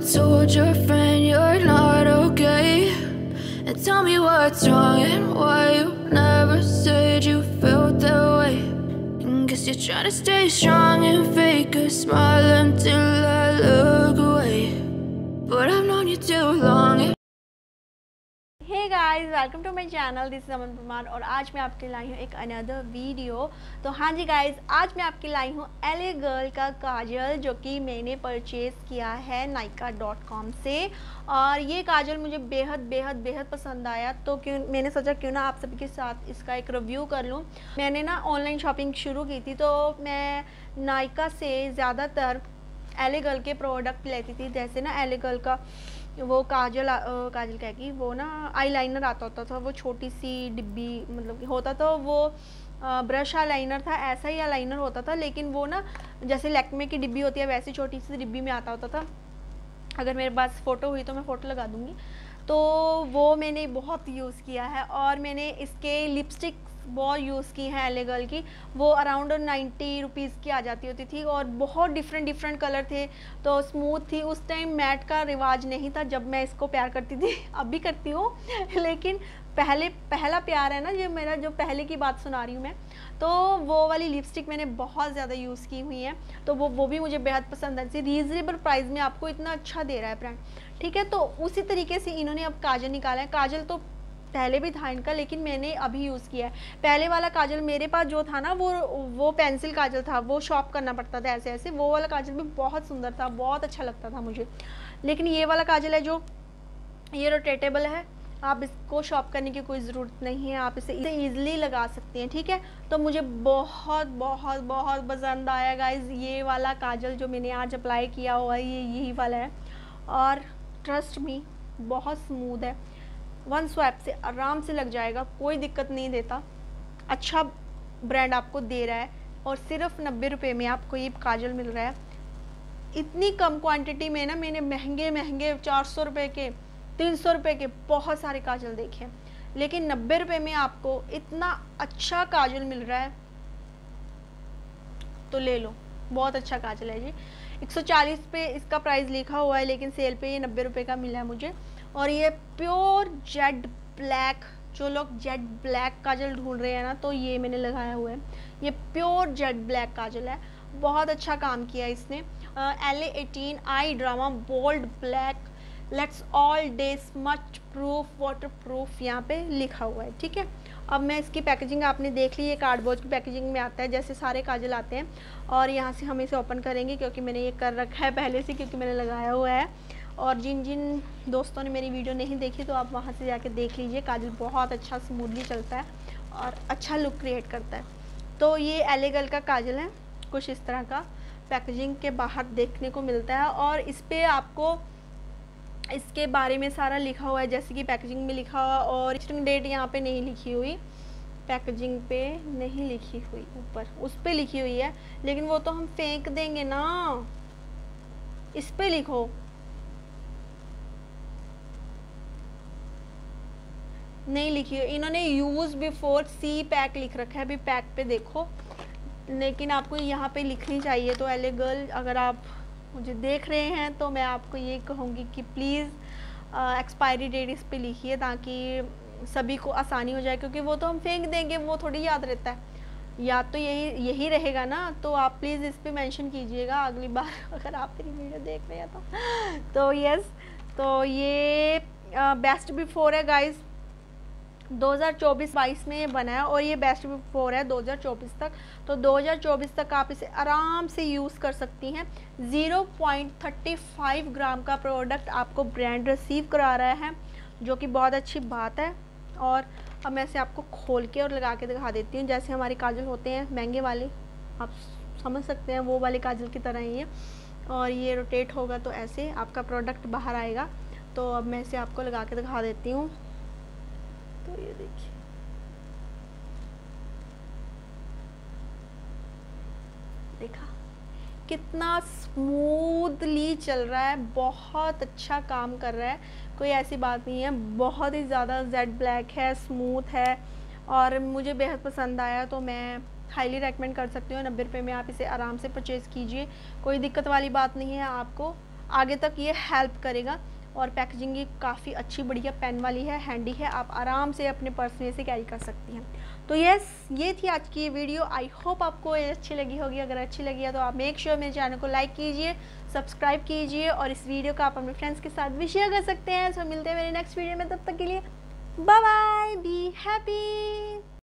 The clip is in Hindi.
told your friend you're not okay? And tell me what's wrong and why you never said you felt that way. And guess you're trying to stay strong and fake a smile until I look away. But I've known you too long. Hey guys, welcome to my channel, this is Aman Parmar और आज मैं आपके लाई हूँ एक अनदर वीडियो। तो हाँ जी गाइस, आज मैं आपके लाई हूँ LA गर्ल का काजल, जो कि मैंने परचेज़ किया है Nykaa.com से। और ये काजल मुझे बेहद बेहद बेहद पसंद आया, तो मैंने सोचा क्यों ना आप सभी के साथ इसका एक रिव्यू कर लूँ। मैंने ना ऑनलाइन शॉपिंग शुरू की थी, तो मैं Nykaa से ज़्यादातर LA गर्ल के प्रोडक्ट लेती थी। जैसे ना LA गर्ल का वो काजल क्या कि वो ना आईलाइनर आता होता था, वो छोटी सी डिब्बी मतलब कि होता था, वो ब्रश आईलाइनर था, ऐसा ही आईलाइनर होता था, लेकिन वो ना जैसे लैक्मे की डिब्बी होती है वैसी छोटी सी डिब्बी में आता होता था। अगर मेरे पास फ़ोटो हुई तो मैं फ़ोटो लगा दूँगी। तो वो मैंने बहुत यूज़ किया है। और मैंने इसके लिपस्टिक बहुत यूज़ की है LA गर्ल की, वो अराउंड 90 रुपीज़ की आ जाती होती थी और बहुत डिफरेंट कलर थे, तो स्मूथ थी। उस टाइम मैट का रिवाज नहीं था जब मैं इसको प्यार करती थी, अब भी करती हूँ लेकिन पहला प्यार है ना, जो मेरा जो पहले की बात सुना रही हूँ मैं। तो वो वाली लिपस्टिक मैंने बहुत ज़्यादा यूज़ की हुई है, तो वो भी मुझे बेहद पसंद है। रीज़नेबल प्राइस में आपको इतना अच्छा दे रहा है ब्रांड, ठीक है। तो उसी तरीके से इन्होंने अब काजल निकाला है। काजल तो पहले भी था इनका, लेकिन मैंने अभी यूज़ किया है। पहले वाला काजल मेरे पास जो था ना, वो पेंसिल काजल था, वो शॉप करना पड़ता था ऐसे ऐसे। वो वाला काजल भी बहुत सुंदर था, बहुत अच्छा लगता था मुझे। लेकिन ये वाला काजल है जो ये रोटेटेबल है, आप इसको शॉप करने की कोई ज़रूरत नहीं है, आप इसे ईज़िली लगा सकते हैं, ठीक है। तो मुझे बहुत बहुत बहुत पसंद आया गाइज़ ये वाला काजल जो मैंने आज अप्लाई किया हुआ है, ये यही वाला है। और ट्रस्ट मी, बहुत स्मूथ है, वन स्वैप से आराम से लग जाएगा, कोई दिक्कत नहीं देता। अच्छा ब्रांड आपको दे रहा है और सिर्फ 90 रुपये में आपको ये काजल मिल रहा है। इतनी कम क्वांटिटी में ना मैंने महंगे 400 रुपये के, 300 रुपये के बहुत सारे काजल देखे, लेकिन 90 रुपये में आपको इतना अच्छा काजल मिल रहा है, तो ले लो। बहुत अच्छा काजल है जी। 140 पे इसका प्राइस लिखा हुआ है, लेकिन सेल पे ये 90 रुपये का मिला है मुझे। और ये प्योर जेड ब्लैक, जो लोग जेड ब्लैक काजल ढूंढ रहे हैं ना, तो ये मैंने लगाया हुआ है। ये प्योर जेड ब्लैक काजल है, बहुत अच्छा काम किया इसने। LA 18 eye drama bold black, let's all day smudge proof waterproof यहाँ पे लिखा हुआ है, ठीक है। अब मैं इसकी पैकेजिंग आपने देख ली, ये कार्डबोर्ड की पैकेजिंग में आता है जैसे सारे काजल आते हैं। और यहाँ से हम इसे ओपन करेंगे, क्योंकि मैंने ये कर रखा है पहले से, क्योंकि मैंने लगाया हुआ है। और जिन जिन दोस्तों ने मेरी वीडियो नहीं देखी, तो आप वहाँ से जाके देख लीजिए। काजल बहुत अच्छा स्मूथली चलता है और अच्छा लुक क्रिएट करता है। तो ये LA गर्ल का काजल है, कुछ इस तरह का पैकेजिंग के बाहर देखने को मिलता है। और इस पर आपको इसके बारे में सारा लिखा हुआ है, जैसे कि पैकेजिंग में लिखा हुआ, और एक्सपायरी डेट यहाँ पे नहीं लिखी हुई, पैकेजिंग पे नहीं लिखी हुई, ऊपर उस पे लिखी हुई है, लेकिन वो तो हम फेंक देंगे ना। इस पे लिखो, नहीं लिखी है इन्होंने। यूज़ बिफोर सी पैक लिख रखा है, अभी पैक पे देखो, लेकिन आपको यहाँ पे लिखनी चाहिए। तो LA गर्ल, अगर आप मुझे देख रहे हैं तो मैं आपको ये कहूँगी कि प्लीज़ एक्सपायरी डेट इस पे लिखिए, ताकि सभी को आसानी हो जाए, क्योंकि वो तो हम फेंक देंगे, वो थोड़ी याद रहता है, याद तो यही रहेगा ना। तो आप प्लीज़ इस पे मेंशन कीजिएगा अगली बार अगर आप मेरी वीडियो देख रहे हैं तो यस। तो ये बेस्ट बिफोर है गाइज़, 2024-22 में ये बना है, और ये बेस्ट बिफोर है 2024 तक। तो 2024 तक आप इसे आराम से यूज़ कर सकती हैं। 0.35 ग्राम का प्रोडक्ट आपको ब्रांड रिसीव करा रहा है, जो कि बहुत अच्छी बात है। और अब मैं इसे आपको खोल के और लगा के दिखा देती हूँ। जैसे हमारे काजल होते हैं महंगे वाले, आप समझ सकते हैं, वो वाले काजल की तरह ही है। और ये रोटेट होगा तो ऐसे आपका प्रोडक्ट बाहर आएगा। तो अब मैं इसे आपको लगा के दिखा देती हूँ। तो ये देखिए, देखा कितना स्मूथली चल रहा है, बहुत अच्छा काम कर रहा है, कोई ऐसी बात नहीं है। बहुत ही ज़्यादा जेड ब्लैक है, स्मूथ है, और मुझे बेहद पसंद आया, तो मैं हाईली रेकमेंड कर सकती हूँ। 90 रुपये में आप इसे आराम से परचेज़ कीजिए, कोई दिक्कत वाली बात नहीं है आपको। आगे तक ये हेल्प करेगा। और पैकेजिंग ये काफ़ी अच्छी बढ़िया पेन वाली है, हैंडी है, आप आराम से अपने पर्स में से कैरी कर सकती हैं। तो यस, ये थी आज की वीडियो। आई होप आपको ये अच्छी लगी होगी। अगर अच्छी लगी है तो आप मेक श्योर मेरे चैनल को लाइक कीजिए, सब्सक्राइब कीजिए और इस वीडियो को आप अपने फ्रेंड्स के साथ भी शेयर कर सकते हैं। सो मिलते हैं मेरे नेक्स्ट वीडियो में, तब तक के लिए बाय बाय, बी हैप्पी।